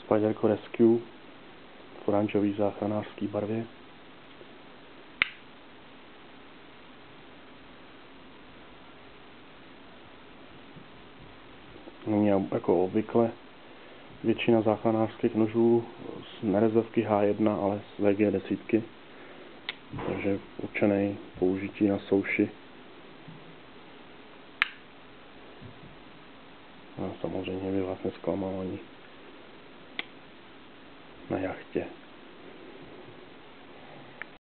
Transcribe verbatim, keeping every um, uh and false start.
Spyderco Rescue v oranžové záchranářské barvě. Není jako obvykle většina záchranářských nožů z nerezovky H jedna, ale z V G deset, takže určený použití na souši. A samozřejmě by vás nesklamal ani na jachtě.